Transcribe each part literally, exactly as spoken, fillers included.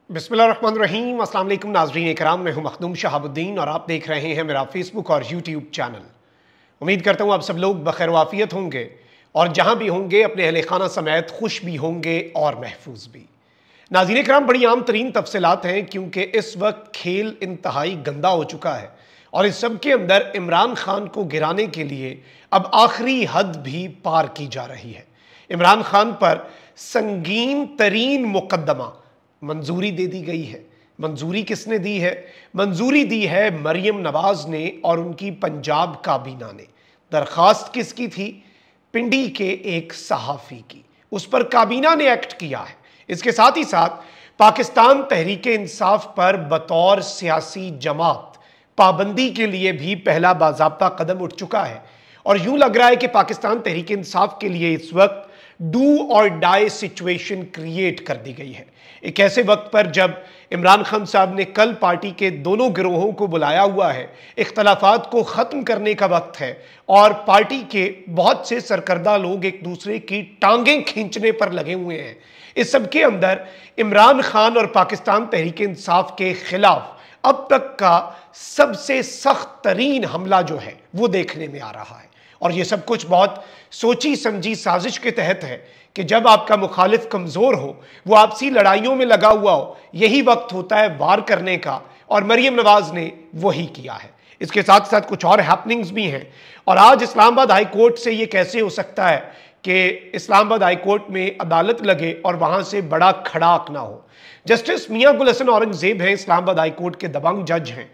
बिस्मिल्लाहिर्रहमानिर्रहीम। अस्सलाम वालेकुम नाज़रीन इकराम, मैं हूं मखदूम शहाबुद्दीन और आप देख रहे हैं मेरा फेसबुक और यूट्यूब चैनल। उम्मीद करता हूं आप सब लोग बखैर वाफियत होंगे और जहां भी होंगे अपने अहले खाना समेत खुश भी होंगे और महफूज भी। नाज़रीन इकराम, बड़ी आम तरीन तफसीलात हैं क्योंकि इस वक्त खेल इंतहाई गंदा हो चुका है और इस सब के अंदर इमरान खान को गिराने के लिए अब आखिरी हद भी पार की जा रही है। इमरान खान पर संगीन तरीन मुकदमा मंजूरी दे दी गई है। मंजूरी किसने दी है? मंजूरी दी है मरियम नवाज ने और उनकी पंजाब काबीना ने। दरखास्त किसकी थी? पिंडी के एक सहाफ़ी की। उस पर काबीना ने एक्ट किया है। इसके साथ ही साथ पाकिस्तान तहरीक इंसाफ पर बतौर सियासी जमात पाबंदी के लिए भी पहला बाज़ाब्ता कदम उठ चुका है और यूं लग रहा है कि पाकिस्तान तहरीक इंसाफ के लिए इस वक्त डू और डाई सिचुएशन क्रिएट कर दी गई है। एक ऐसे वक्त पर जब इमरान खान साहब ने कल पार्टी के दोनों गिरोहों को बुलाया हुआ है, इख्तलाफात को ख़त्म करने का वक्त है और पार्टी के बहुत से सरकर्दा लोग एक दूसरे की टांगें खींचने पर लगे हुए हैं। इस सब के अंदर इमरान खान और पाकिस्तान तहरीक इंसाफ के खिलाफ अब तक का सबसे सख्त तरीन हमला जो है वो देखने में आ रहा है और ये सब कुछ बहुत सोची समझी साजिश के तहत है कि जब आपका मुखालिफ कमज़ोर हो, वो आपसी लड़ाइयों में लगा हुआ हो, यही वक्त होता है वार करने का और मरियम नवाज ने वही किया है। इसके साथ साथ कुछ और हैपनिंग्स भी हैं और आज इस्लामाबाद हाई कोर्ट से ये कैसे हो सकता है कि इस्लामाबाद हाई कोर्ट में अदालत लगे और वहाँ से बड़ा खड़ाक ना हो। जस्टिस मियां गुल हसन औरंगजेब हैं, इस्लामाबाद हाई कोर्ट के दबंग जज हैं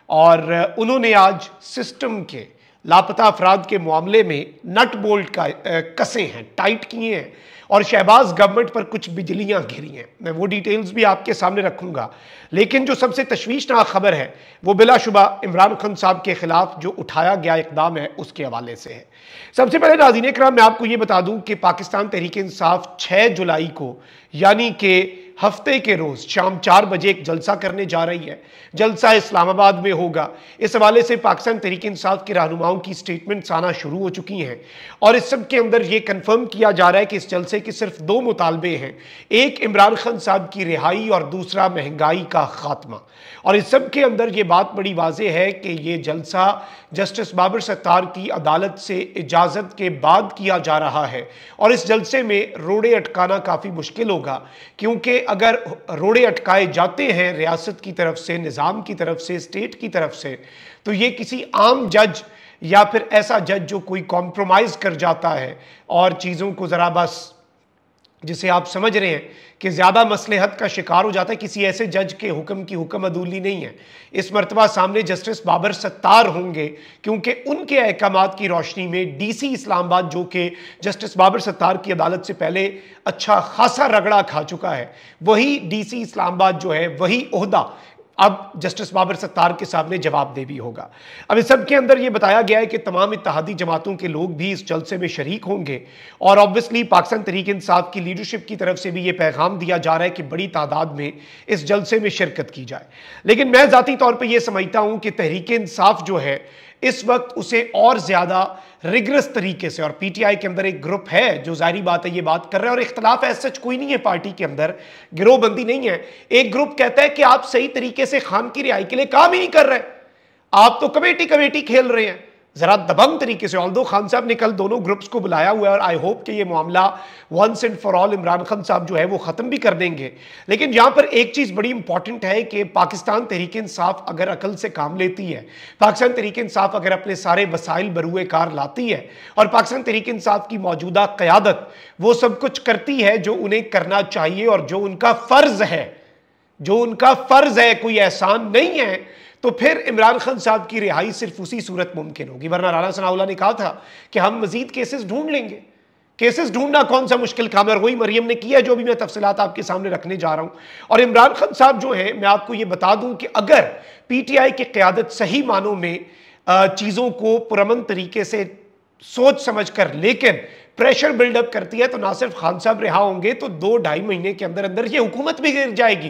और उन्होंने आज सिस्टम के लापता अफराद के मामले में नट बोल्ट का कसे हैं, टाइट किए हैं और शहबाज गवर्नमेंट पर कुछ बिजलियां गिरी हैं। मैं वो डिटेल्स भी आपके सामने रखूंगा, लेकिन जो सबसे तशवीशनाक खबर है वो बिलाशुबा इमरान खान साहब के खिलाफ जो उठाया गया इकदाम है उसके हवाले से है। सबसे पहले नाज़रीन इकराम, मैं आपको ये बता दूं कि पाकिस्तान तहरीक इंसाफ छह जुलाई को यानी कि हफ्ते के रोज शाम चार बजे एक जलसा करने जा रही है। जलसा इस्लामाबाद में होगा। इस हवाले से पाकिस्तान तहरीक इंसाफ के रहनुमाओं की स्टेटमेंट्स आना शुरू हो चुकी हैं और इस सब के अंदर यह कंफर्म किया जा रहा है कि इस जलसे के सिर्फ दो मुतालबे हैं, एक इमरान खान साहब की रिहाई और दूसरा महंगाई का खात्मा। और इस सब के अंदर यह बात बड़ी वाज़ेह है कि यह जलसा जस्टिस बाबर सत्तार की अदालत से इजाज़त के बाद किया जा रहा है और इस जलसे में रोड़े अटकाना काफ़ी मुश्किल होगा क्योंकि अगर रोड़े अटकाए जाते हैं रियासत की तरफ से, निज़ाम की तरफ से, स्टेट की तरफ से, तो ये किसी आम जज या फिर ऐसा जज जो कोई कॉम्प्रोमाइज़ कर जाता है और चीज़ों को ज़रा बस जिसे आप समझ रहे हैं कि ज़्यादा मसलहत का शिकार हो जाता है, किसी ऐसे जज के हुक्म की हुक्म अदूली नहीं है। इस मरतबा सामने जस्टिस बाबर सत्तार होंगे क्योंकि उनके अहकामात की रोशनी में डीसी इस्लामाबाद, जो कि जस्टिस बाबर सत्तार की अदालत से पहले अच्छा खासा रगड़ा खा चुका है, वही डीसी इस्लामाबाद जो है वही ओहदा अब जस्टिस बाबर सत्तार के सामने जवाबदेह भी होगा। अब इस सब के अंदर यह बताया गया है कि तमाम इत्तेहादी जमातों के लोग भी इस जलसे में शरीक होंगे और ऑब्वियसली पाकिस्तान तहरीक इंसाफ की लीडरशिप की तरफ से भी यह पैगाम दिया जा रहा है कि बड़ी तादाद में इस जलसे में शिरकत की जाए। लेकिन मैं ज़ाती तौर पर यह समझता हूं कि तहरीक इंसाफ जो है इस वक्त उसे और ज़्यादा रिगरस तरीके से, और पीटीआई के अंदर एक ग्रुप है जो जाहिर बात है ये बात कर रहे हैं और इख्तलाफ ऐसा सच कोई नहीं है पार्टी के अंदर, गिरोहबंदी नहीं है। एक ग्रुप कहता है कि आप सही तरीके से खान की रिहाई के लिए काम ही नहीं कर रहे, आप तो कमेटी कमेटी खेल रहे हैं जरा दबंग तरीके से। ऑल्दो खान साहब ने कल दोनों ग्रुप्स को बुलाया हुआ है और आई होप कि ये मामला once and for all Imran Khan साहब जो है वो खत्म भी कर देंगे। लेकिन यहां पर एक चीज बड़ी इंपॉर्टेंट है कि पाकिस्तान तहरीक इंसाफ अगर अकल से काम लेती है, पाकिस्तान तहरीक इंसाफ अगर अपने सारे वसाइल बरूए कार लाती है और पाकिस्तान तहरीक इंसाफ की मौजूदा क़यादत वो सब कुछ करती है जो उन्हें करना चाहिए और जो उनका फर्ज है, जो उनका फर्ज है, कोई एहसान नहीं है, तो फिर इमरान खान साहब की रिहाई सिर्फ उसी सूरत मुमकिन होगी। वरना राना सनाउल्लाह ने कहा था कि हम मजीद केसेस ढूंढ लेंगे। केसेस ढूंढना कौन सा मुश्किल काम है और वही मरियम ने किया, जो भी मैं तफसीलात आपके सामने रखने जा रहा हूं। और इमरान खान साहब जो है, मैं आपको यह बता दूं कि अगर पीटीआई की क़यादत सही मानों में चीज़ों को पुरअमन तरीके से सोच समझ कर लेकिन प्रेशर बिल्डअप करती है तो ना सिर्फ खान साहब रिहा होंगे, तो दो ढाई महीने के अंदर अंदर ये हुकूमत भी गिर जाएगी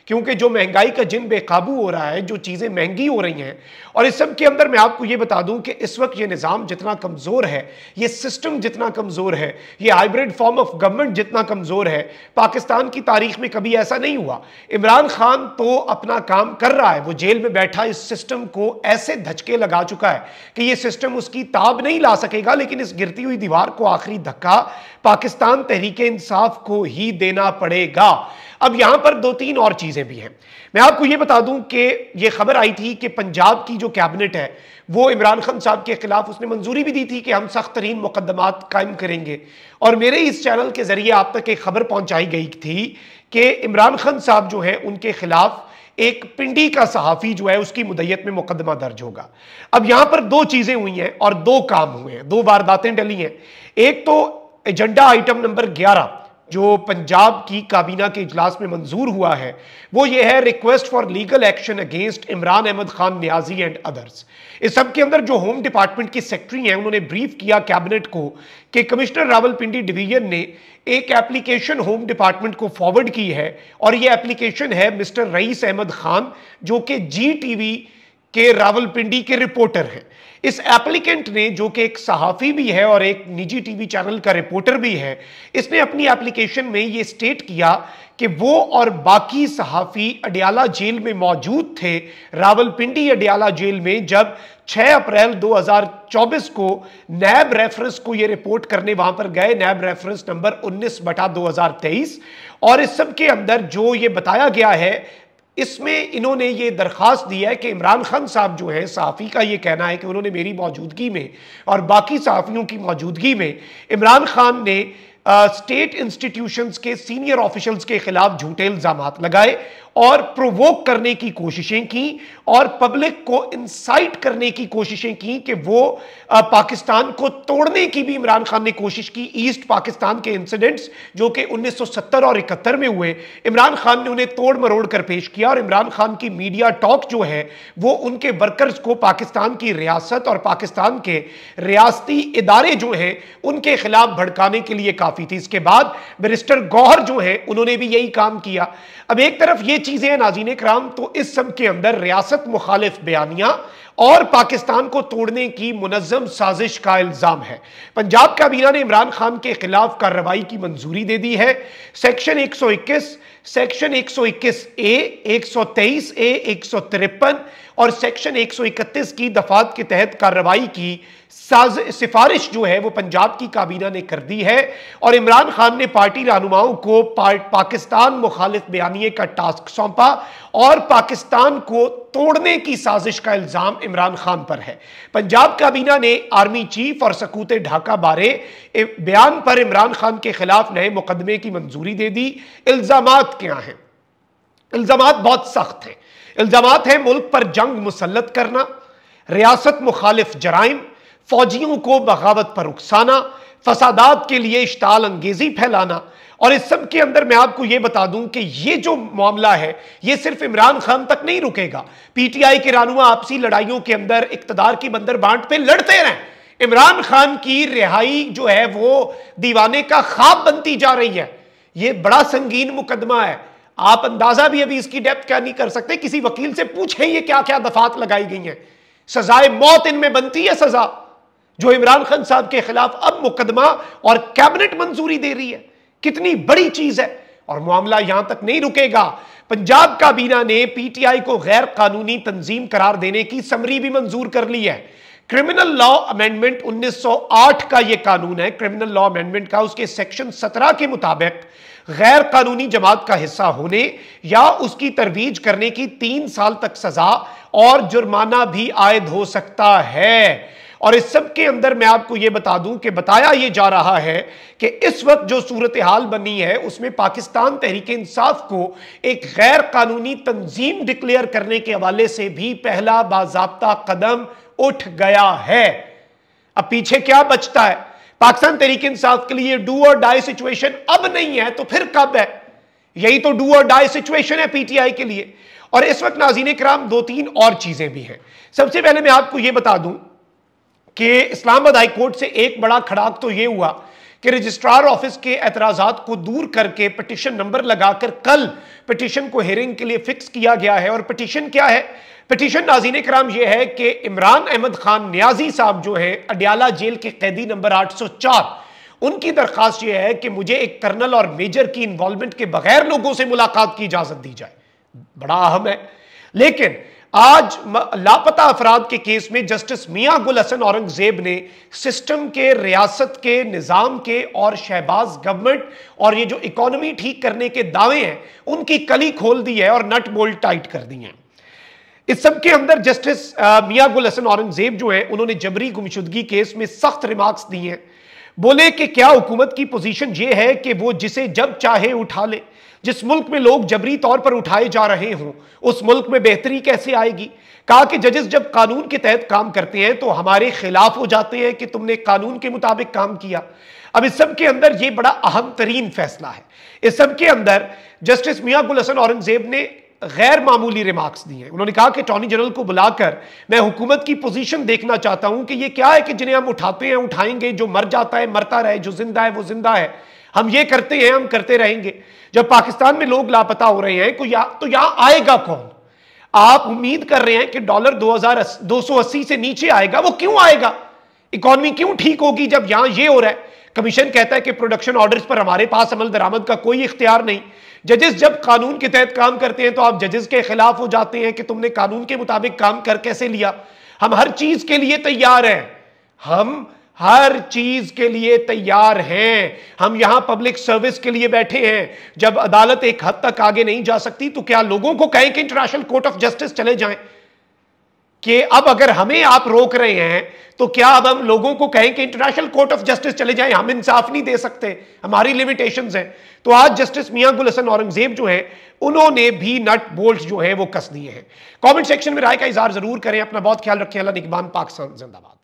क्योंकि जो महंगाई का जिन बेकाबू हो रहा है, जो चीज़ें महंगी हो रही हैं, और इस सब के अंदर मैं आपको ये बता दूं कि इस वक्त ये निज़ाम जितना कमज़ोर है, ये सिस्टम जितना कमज़ोर है, ये हाइब्रिड फॉर्म ऑफ गवर्नमेंट जितना कमज़ोर है, पाकिस्तान की तारीख में कभी ऐसा नहीं हुआ। इमरान खान तो अपना काम कर रहा है, वो जेल में बैठा इस सिस्टम को ऐसे धचके लगा चुका है कि ये सिस्टम उसकी ताब नहीं ला सकेगा, लेकिन इस गिरती हुई दीवार को आखिरी धक्का पाकिस्तान तहरीके इंसाफ को ही देना पड़ेगा। अब यहां पर दो तीन और चीजें भी हैं। मैं आपको यह बता दूं कि यह खबर आई थी कि पंजाब की जो कैबिनेट है वो इमरान खान साहब के खिलाफ उसने मंजूरी भी दी थी कि हम सख्त तरीन मुकदमात कायम करेंगे, और मेरे इस चैनल के जरिए आप तक एक खबर पहुंचाई गई थी कि इमरान खान साहब जो है उनके खिलाफ एक पिंडी का सहाफी जो है उसकी मुद्दत में मुकदमा दर्ज होगा। अब यहां पर दो चीजें हुई हैं और दो काम हुए हैं, दो वारदातें डली हैं। एक तो एजेंडा आइटम नंबर ग्यारह जो पंजाब की काबीना के इजलास में मंजूर हुआ है, वो ये है request for legal action against Imran Ahmed Khan Niazi and others. इस सब के अंदर जो होम डिपार्टमेंट की सेक्रेटरी हैं उन्होंने ब्रीफ किया कैबिनेट को कि कमिश्नर रावलपिंडी डिवीजन ने एक एप्लीकेशन होम डिपार्टमेंट को फॉरवर्ड की है, और ये एप्लीकेशन है मिस्टर रईस अहमद खान जो कि जी टीवी के रावलपिंडी के रिपोर्टर हैं। इस एप्लीकेंट ने, जो कि एक सहाफी भी है और एक निजी टीवी चैनल का रिपोर्टर भी है, इसने अपनी एप्लीकेशन में ये स्टेट किया कि वो और बाकी सहाफी अडियाला जेल में मौजूद थे, रावलपिंडी अडियाला जेल में, जब छह अप्रैल दो हज़ार चौबीस को नैब रेफरेंस को ये रिपोर्ट करने वहां पर गए, नैब रेफरेंस नंबर उन्नीस बटा दो हजार तेईस। और इस सब के अंदर जो ये बताया गया है, इसमें इन्होंने ये दरखास्त दी है कि इमरान खान साहब जो है, सहाफ़ी का ये कहना है कि उन्होंने मेरी मौजूदगी में और बाकी सहाफ़ियों की मौजूदगी में इमरान खान ने स्टेट इंस्टीट्यूशंस के सीनियर ऑफिशियल्स के खिलाफ झूठे इल्जामात लगाए और प्रोवोक करने की कोशिशें की और पब्लिक को इंसाइट करने की कोशिशें की कि वो आ, पाकिस्तान को तोड़ने की भी इमरान खान ने कोशिश की। ईस्ट पाकिस्तान के इंसिडेंट्स जो कि उन्नीस सौ सत्तर और इकहत्तर में हुए, इमरान खान ने उन्हें तोड़ मरोड़ कर पेश किया, और इमरान खान की मीडिया टॉक जो है वो उनके वर्कर्स को पाकिस्तान की रियासत और पाकिस्तान के रियासती इदारे जो हैं उनके खिलाफ भड़काने के लिए काफी थी। इसके बाद बैरिस्टर गौहर जो है उन्होंने भी यही काम किया। अब एक तरफ ये चीजें नाज़रीन कराम, तो इस सब के अंदर रियासत मुखालिफ बयानियां और पाकिस्तान को तोड़ने की मुनज़्ज़म साजिश का इल्जाम है। पंजाब काबीना ने इमरान खान के खिलाफ कार्रवाई की मंजूरी दे दी है। सेक्शन एक सौ इक्कीस, सेक्शन एक सौ इक्कीस ए, एक सौ तेईस ए, एक सौ तिरपन और सेक्शन एक सौ इकतीस की दफात के तहत कार्रवाई की साज सिफारिश जो है वो पंजाब की काबीना ने कर दी है, और इमरान खान ने पार्टी रहनुमाओं को पा, पाकिस्तान मुखालिफ बयानिए का टास्क सौंपा और पाकिस्तान को तोड़ने की साजिश का इल्जाम इमरान खान पर है। पंजाब काबीना ने आर्मी चीफ और सकूत ढाका बारे बयान पर इमरान खान के खिलाफ नए मुकदमे की मंजूरी दे दी। इल्जामात क्या हैं? इल्जामात बहुत सख्त हैं। इल्जामात है मुल्क पर जंग मुसल्लत करना, रियासत मुखालिफ जराइम, फौजियों को बगावत पर उकसाना, फसादात के लिए इश्ताल अंगेजी फैलाना। और इस सब के अंदर मैं आपको यह बता दूं कि ये जो मामला है ये सिर्फ इमरान खान तक नहीं रुकेगा। पीटीआई के रहनुमा आपसी लड़ाइयों के अंदर इक्तदार की बंदर बांट पे लड़ते रहें। इमरान खान की रिहाई जो है वो दीवाने का ख्वाब बनती जा रही है। ये बड़ा संगीन मुकदमा है, आप अंदाजा भी अभी इसकी डेप्थ क्या नहीं कर सकते। किसी वकील से पूछें ये क्या क्या दफात लगाई गई हैं। सजाए मौत इनमें बनती है सजा, जो इमरान खान साहब के खिलाफ अब मुकदमा और कैबिनेट मंजूरी दे रही है। कितनी बड़ी चीज है, और मामला यहां तक नहीं रुकेगा। पंजाब काबीना ने पीटीआई को गैर कानूनी तंजीम करार देने की समरी भी मंजूर कर ली है। क्रिमिनल लॉ अमेंडमेंट उन्नीस सौ आठ का यह कानून है, क्रिमिनल लॉ अमेंडमेंट का, उसके सेक्शन सत्रह के मुताबिक गैर कानूनी जमात का हिस्सा होने या उसकी तरवीज करने की तीन साल तक सजा और जुर्माना भी आयद हो सकता है। और इस सब के अंदर मैं आपको यह बता दूं कि बताया यह जा रहा है कि इस वक्त जो सूरत हाल बनी है उसमें पाकिस्तान तहरीके इंसाफ को एक गैर कानूनी तंजीम डिक्लेयर करने के हवाले से भी पहला बाज़ाब्ता कदम उठ गया है। अब पीछे क्या बचता है? पाकिस्तान तहरीके इंसाफ के लिए डू और डाई सिचुएशन अब नहीं है, तो फिर कब है? यही तो डू और डाई सिचुएशन है पीटीआई के लिए। और इस वक्त नाज़रीन किराम दो तीन और चीजें भी हैं। सबसे पहले मैं आपको यह बता दूं कि इस्लामाबाद हाई कोर्ट से एक बड़ा खड़ाक तो यह हुआ कि रजिस्ट्रार ऑफिस के एतराजात को दूर करके पिटीशन नंबर लगाकर कल पिटीशन को हियरिंग के लिए फिक्स किया गया है। और पिटीशन क्या है? पिटीशन नाज़रीन कराम यह है कि इमरान अहमद खान नियाजी साहब जो हैं अडियाला जेल के कैदी नंबर आठ सौ चार, उनकी दरखास्त यह है कि मुझे एक कर्नल और मेजर की इन्वॉल्वमेंट के बगैर लोगों से मुलाकात की इजाजत दी जाए। बड़ा अहम है। लेकिन आज लापता अफराद के केस में जस्टिस मियां गुल हसन औरंगजेब ने सिस्टम के, रियासत के, निजाम के और शहबाज गवर्नमेंट और ये जो इकोनॉमी ठीक करने के दावे हैं उनकी कली खोल दी है और नट बोल्ट टाइट कर दी हैं। इस सब के अंदर जस्टिस मियां गुल हसन औरंगजेब जो है उन्होंने जबरी गुमशुदगी केस में सख्त रिमार्क्स दिए हैं। बोले कि क्या हुकूमत की पोजीशन ये है कि वो जिसे जब चाहे उठा ले? जिस मुल्क में लोग जबरी तौर पर उठाए जा रहे हों उस मुल्क में बेहतरी कैसे आएगी? कहा कि जजेस जब कानून के तहत काम करते हैं तो हमारे खिलाफ हो जाते हैं कि तुमने कानून के मुताबिक काम किया। अब इस सब के अंदर यह बड़ा अहम तरीन फैसला है। इस सब के अंदर जस्टिस मियां गुल हसन औरंगजेब ने गैर मामूली रिमार्क्स दिए हैं। उन्होंने कहा कि अटॉर्नी जनरल को बुलाकर मैं हुकूमत की पोजीशन देखना चाहता हूं कि ये क्या है कि जिन्हें हम उठाते हैं उठाएंगे, जो मर जाता है मरता रहे, जो जिंदा है वो जिंदा है, हम ये करते हैं हम करते रहेंगे। जब पाकिस्तान में लोग लापता हो रहे हैं तो या तो यहां आएगा कौन? आप उम्मीद कर रहे हैं कि डॉलर दो हजार दो सौ अस्सी से नीचे आएगा, वो क्यों आएगा? इकॉनमी क्यों ठीक होगी जब यहां ये हो रहा है? कमीशन कहता है कि प्रोडक्शन ऑर्डर्स पर हमारे पास अमल दरामद का कोई इख्तियार नहीं। जजेस जब कानून के तहत काम करते हैं तो आप जजेस के खिलाफ हो जाते हैं कि तुमने कानून के मुताबिक काम कर कैसे लिया। हम हर चीज के लिए तैयार हैं, हम हर चीज के लिए तैयार हैं। हम यहां पब्लिक सर्विस के लिए बैठे हैं। जब अदालत एक हद तक आगे नहीं जा सकती तो क्या लोगों को कहें कि इंटरनेशनल कोर्ट ऑफ जस्टिस चले जाएं? कि अब अगर हमें आप रोक रहे हैं तो क्या अब हम लोगों को कहें कि इंटरनेशनल कोर्ट ऑफ जस्टिस चले जाएं? हम इंसाफ नहीं दे सकते, हमारी लिमिटेशंस हैं। तो आज जस्टिस मियां गुल हसन औरंगजेब जो हैं उन्होंने भी नट बोल्ट जो है वो कस दिए हैं। कमेंट सेक्शन में राय का इजहार जरूर करें। अपना बहुत ख्याल रखें। अल्लाह निगहबान। पाकिस्तान जिंदाबाद।